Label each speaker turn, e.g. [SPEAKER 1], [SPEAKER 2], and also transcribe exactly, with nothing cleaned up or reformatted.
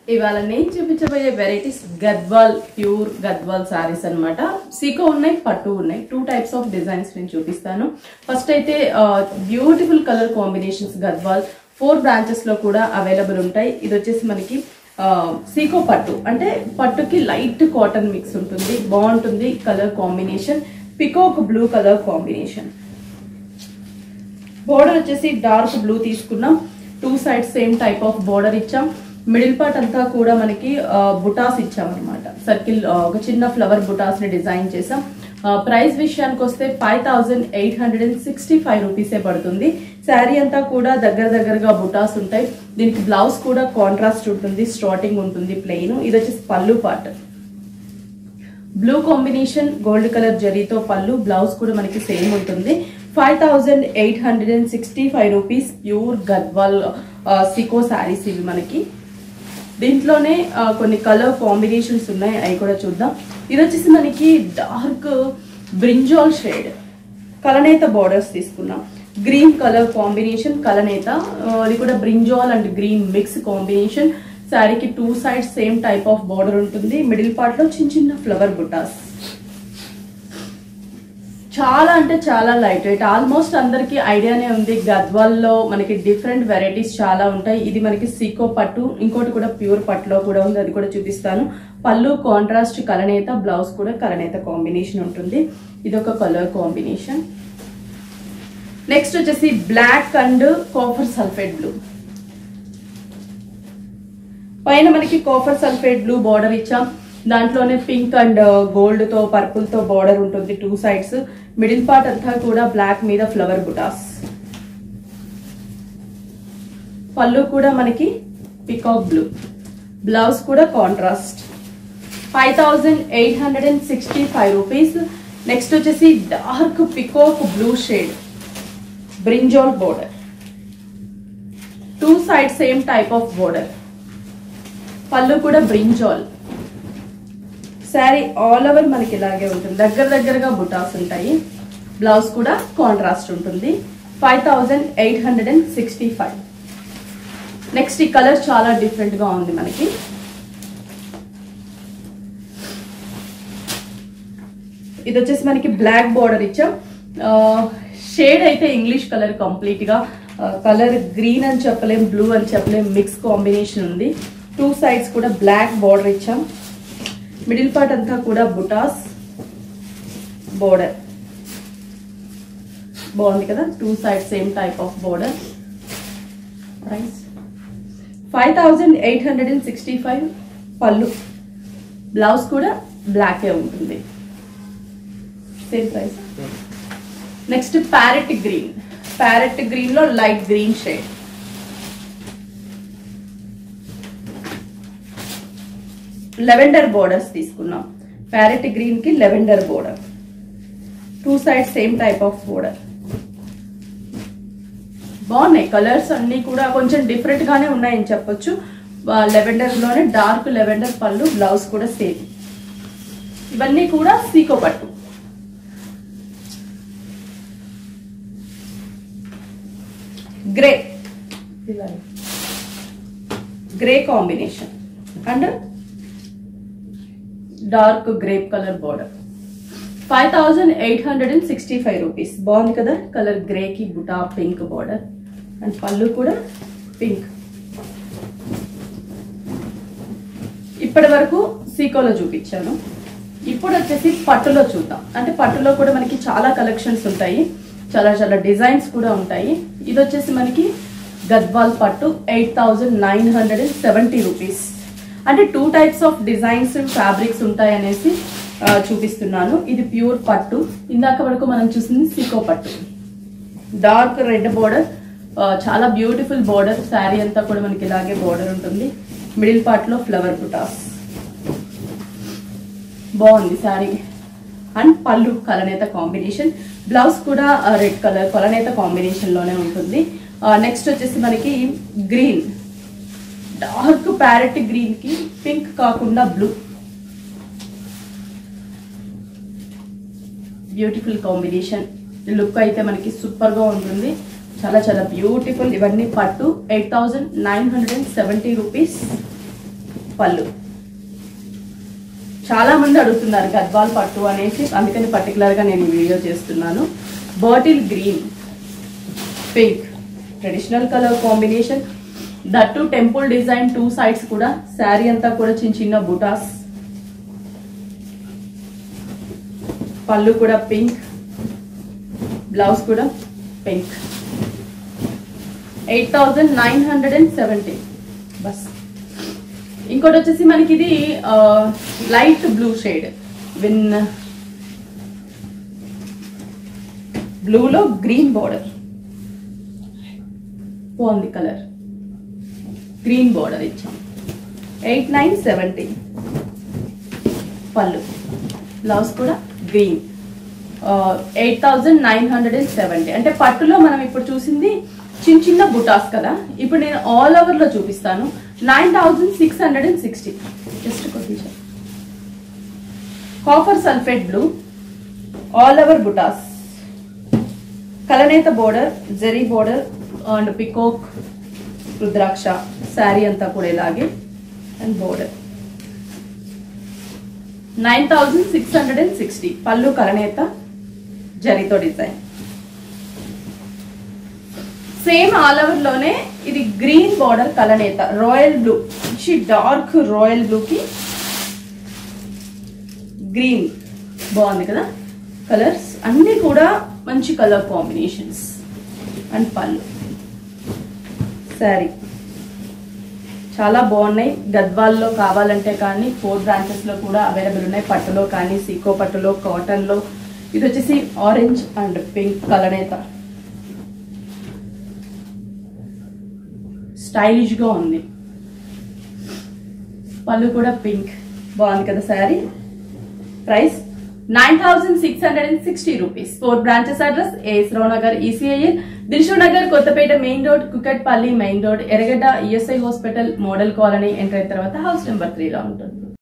[SPEAKER 1] ఇవాళ నేను చూపించబోయే వెరైటీస్ గద్వాల్ ప్యూర్ గద్వాల్ సారీస్ అన్నమాట. సీకో ఉన్నాయి, పట్టు ఉన్నాయి. టూ టైప్స్ ఆఫ్ డిజైన్స్ నేను చూపిస్తాను. ఫస్ట్ అయితే beautiful colour combinations Gadwal four branches లో కూడా అవైలబుల్ ఉంటాయి. ఇది వచ్చేసి మనకి సీకో పట్టు అంటే పట్టుకి లైట్ కాటన్ మిక్స్ ఉంటుంది, బాగుంటుంది colour combination. Peacock blue colour combination. Border వచ్చేసి డార్క్ బ్లూ తీసుకున్నాం. Two sides same type of border ఇచ్చాం. మిడిల్ పార్ట్ అంతా కూడా మనకి బుటాస్ ఇచ్చామన్నమాట. సర్కిల్ ఒక చిన్న ఫ్లవర్ బుటాస్ ని డిజైన్ చేసాం. ప్రైస్ విషయానికి వస్తే five thousand eight hundred and sixty five రూపీసే పడుతుంది. శారీ అంతా కూడా దగ్గర దగ్గరగా బుటాస్ ఉంటాయి. దీనికి బ్లౌజ్ కూడా కాంట్రాస్ట్ ఉంటుంది, స్టార్టింగ్ ఉంటుంది ప్లెయిన్. ఇది వచ్చేసి పళ్ళు part. Blue combination gold colour జరీతో పళ్ళు, బ్లౌజ్ కూడా మనకి సేమ్ ఉంటుంది. Five thousand eight hundred and sixty five rupees pure Gadwal సికో శారీస్ ఇవి మనకి. దీంట్లోనే కొన్ని కలర్ కాంబినేషన్స్ ఉన్నాయి, అవి కూడా చూద్దాం. ఇది వచ్చేసి మనకి డార్క్ బ్రింజాల్ షేడ్ కలనేత బార్డర్స్ తీసుకున్నాం. గ్రీన్ కలర్ కాంబినేషన్ కలనేత, అది కూడా brinjal and green mix combination. శారీకి two sides same type of border ఉంటుంది. మిడిల్ పార్ట్ లో చిన్న చిన్న ఫ్లవర్ బుటాస్. చాలా అంటే చాలా లైట్ వెయిట్. ఆల్మోస్ట్ అందరికి ఐడియానే ఉంది గద్వాల్లో మనకి డిఫరెంట్ వెరైటీస్ చాలా ఉంటాయి. ఇది మనకి సీకో పట్టు, ఇంకోటి కూడా ప్యూర్ పట్టులో కూడా ఉంది, అది కూడా చూపిస్తాను. పళ్ళు కాంట్రాస్ట్ కలనేత, బ్లౌజ్ కూడా కలనేత కాంబినేషన్ ఉంటుంది. ఇది ఒక కలర్ కాంబినేషన్. నెక్స్ట్ వచ్చేసి black and copper sulphate blue. పైన మనకి కాపర్ సల్ఫేట్ బ్లూ బార్డర్ ఇచ్చాం. దాంట్లోనే పింక్ అండ్ గోల్డ్ తో పర్పుల్ తో బార్డర్ ఉంటుంది టూ సైడ్స్. మిడిల్ పార్ట్ అంతా కూడా బ్లాక్ మీద ఫ్లవర్ బుటాస్. పళ్ళు కూడా మనకి పికాక్ బ్లూ, బ్లౌజ్ కూడా contrast. Five thousand eight hundred and sixty five rupees. Next వచ్చేసి dark peacock blue shade brinjal border. Two side same type of border. పళ్ళు కూడా బ్రింజాల్. శారీ ఆల్ ఓవర్ మనకి ఇలాగే ఉంటుంది, దగ్గర దగ్గరగా బుటాస్ ఉంటాయి. బ్లౌజ్ కూడా కాంట్రాస్ట్ ఉంటుంది. Five thousand eight hundred and sixty five. Next ఈ కలర్ చాలా డిఫరెంట్ గా ఉంది మనకి. ఇది వచ్చేసి మనకి బ్లాక్ బార్డర్ ఇచ్చాం. షేడ్ అయితే ఇంగ్లీష్ కలర్ కంప్లీట్ గా. కలర్ గ్రీన్ అని చెప్పలేం, బ్లూ అని చెప్పలేం, మిక్స్ కాంబినేషన్ ఉంది. టూ సైడ్స్ కూడా బ్లాక్ బార్డర్ ఇచ్చాం. మిడిల్ పార్ట్ అంతా కూడా బుటాస్ బోర్డర్. బాగుంది కదా, two side same type of border. Price five thousand eight hundred and sixty five. పళ్ళు, బ్లౌజ్ కూడా బ్లాకే ఉంటుంది, same price. Next parrot green. Parrot green లో light green shade. Lavender borders తీసుకున్నాం. ప్యారెట్ గ్రీన్ కి lavender border. Two side same type of border. బాగున్నాయి colours అన్ని కూడా, కొంచెం డిఫరెంట్ గానే ఉన్నాయని చెప్పొచ్చు. లెవెండర్ లోనే డార్క్ లెవెండర్ పళ్ళు, బ్లౌజ్ కూడా సేమ్. ఇవన్నీ కూడా సీకో పట్టు. Grey grey combination and dark grape colour border. Five thousand eight hundred and sixty five rupees. బాగుంది కదా కలర్ గ్రే కి బుటా పింక్ బార్డర్ అండ్ పళ్ళు కూడా పింక్. ఇప్పటి వరకు సీకోలో చూపించాను. ఇప్పుడు వచ్చేసి పట్టులో చూద్దాం. అంటే పట్టులో కూడా మనకి చాలా కలెక్షన్స్ ఉంటాయి, చాలా చాలా డిజైన్స్ కూడా ఉంటాయి. ఇది వచ్చేసి మనకి గద్వాల్ పట్టు. Eight thousand nine hundred and seventy rupees. అంటే two types of designs fabrics ఉంటాయి అనేసి చూపిస్తున్నాను. ఇది ప్యూర్ పట్టు. ఇందాక వరకు మనం చూసింది సీకో పట్టు. డార్క్ రెడ్ బోర్డర్, చాలా బ్యూటిఫుల్ బోర్డర్. శారీ అంతా కూడా మనకి ఇలాగే బోర్డర్ ఉంటుంది. మిడిల్ పార్ట్ లో ఫ్లవర్ బుటాస్. బాగుంది శారీ. అండ్ పళ్ళు కలనేత కాంబినేషన్. బ్లౌజ్ కూడా రెడ్ కలర్ కలనేత కాంబినేషన్ లోనే ఉంటుంది. నెక్స్ట్ వచ్చేసి మనకి గ్రీన్, డార్క్ ప్యారెట్ గ్రీన్ కి పింక్ కాకుండా బ్లూ. Beautiful combination. లుక్ అయితే మనకి సూపర్ గా ఉంటుంది, చాలా చాలా బ్యూటిఫుల్. ఇవన్నీ పట్టు. Eight thousand nine hundred and seventy rupees. పళ్ళు. చాలా మంది అడుగుతున్నారు గద్వాల్ పట్టు అనేసి, అందుకని పర్టికులర్ గా నేను వీడియో చేస్తున్నాను. Bottle green, pink, traditional colour combination, that temple design, two sides కూడా. శారీ అంతా కూడా చిన్న చిన్న బుటాస్. పళ్ళు కూడా పింక్, బ్లౌజ్ కూడా pink. Eight thousand nine hundred and seventy బస్. ఇంకోటి వచ్చేసి మనకి ఇది లైట్ బ్లూ షేడ్, విన్ బ్లూలో గ్రీన్ బార్డర్, బాగుంది కలర్. గ్రీన్ బార్డర్ ఇచ్చాం. ఎయిట్ నైన్ సెవెంటీ పళ్ళు, బ్లౌజ్ కూడా green. Eight thousand nine hundred and seventy. అంటే పట్టులో మనం ఇప్పుడు చూసింది చిన్న చిన్న బుటాస్ కదా, ఇప్పుడు నేను ఆల్ ఓవర్ లో చూపిస్తాను. Nine thousand six hundred and sixty. Just కొద్దిగా copper sulphate blue, all over బుటాస్, కలనేత బోర్డర్, జెరీ border and peacock rudraksha. Sari అంతా కూడా ఇలాగే and border. Nine thousand six hundred and sixty. పళ్ళు కలనేత, జరీతో డిజైన్. సేమ్ ఆల్ ఓవర్ లోనే ఇది గ్రీన్ బార్డర్ కలనేత, royal blue, dark royal blue కి గ్రీన్. బాగుంది కదా కలర్స్ అన్ని కూడా, మంచి కలర్ కాంబినేషన్స్. అండ్ పళ్ళు, శారీ చాలా బాగున్నాయి. గద్వాల్లో కావాలంటే కానీ ఫోర్ బ్రాంచెస్ లో కూడా అవైలబుల్ ఉన్నాయి. పట్టులో కానీ, సీకో పట్టులో, కాటన్ లో. ఇది వచ్చేసి ఆరెంజ్ అండ్ పింక్ కలనేత, స్టైలిష్ గా ఉంది. పళ్ళు కూడా పింక్, బాగుంది కదా sari. Price nine thousand six hundred and sixty rupees. Four branches address AS Rao Nagar, ECIL, Dilsukhnagar, Kothapet main road, Kukatpally main road, Erragadda ESI hospital, model colony enter అయిన తర్వాత హౌస్ నెంబర్ త్రీ లో ఉంటుంది.